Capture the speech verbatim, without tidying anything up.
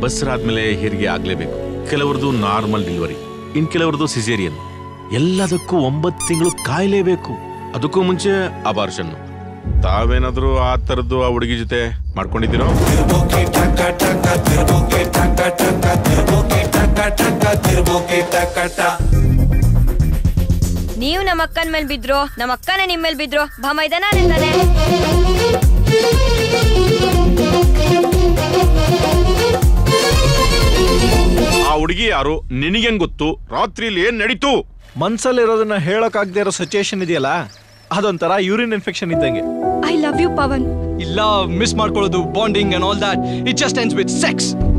ಬಸ್ರಾದ್ಮೇಲೆ ಹೆರಿಗೆ ಆಗ್ಲೇಬೇಕು. ಕೆಲವರದು ನಾರ್ಮಲ್ ಡೆಲಿವರಿ, ಇನ್ ಕೆಲವರದು ಸಿಸೇರಿಯನ್. ಎಲ್ಲದಕ್ಕೂ ಒಂಬತ್ತು ತಿಂಗಳು ಕಾಯಲೇಬೇಕು. ಅದಕ್ಕೂ ಮುಂಚೆ ಅಬಾರ್ಷನ್. ತಾವೇನಾದ್ರೂ ಆ ತರದ್ದು ಆ ಹುಡುಗಿ ಜೊತೆ ಮಾಡ್ಕೊಂಡಿದ್ದೀರೋ? ನೀವು ನಮ್ಮ ಅಕ್ಕನ ಮೇಲೆ ಬಿದ್ರು, ನಮ್ಮ ಅಕ್ಕನೇ ನಿಮ್ಮ ಮೇಲೆ ಬಿದ್ರು, ಭಮೈದನ ನಿಂತಾನೆ. ಆ ಹುಡುಗಿ ಯಾರು ನಿನಗೇನ್ ಗೊತ್ತು? ರಾತ್ರಿಲಿ ಏನ್ ನಡೀತು? ಮನ್ಸಲ್ಲಿರೋದನ್ನ ಹೇಳೋಕಾಗದೇ ಇರೋ ಸಿಚುಯೇಷನ್ ಇದೆಯಲ್ಲ, ಅದೊಂಥರ ಯೂರಿನ್ ಇನ್ಫೆಕ್ಷನ್ ಇದ್ದಂಗೆ. I love you Pavan. ಇಲ್ಲ ಮಿಸ್ ಮಾಡ್ಕೊಳ್ಳೋದು, bonding and all that, it just ends with sex.